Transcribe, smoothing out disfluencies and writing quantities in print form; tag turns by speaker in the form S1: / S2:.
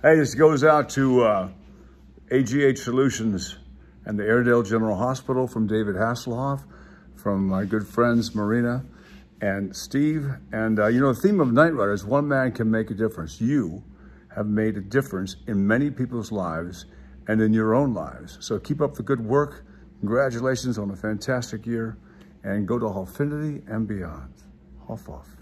S1: Hey, this goes out to AGH Solutions and the Airedale General Hospital from David Hasselhoff, from my good friends Marina and Steve. And you know, the theme of Night Rider is one man can make a difference. You have made a difference in many people's lives and in your own lives. So keep up the good work. Congratulations on a fantastic year, and go to Infinity and beyond. Hoff off.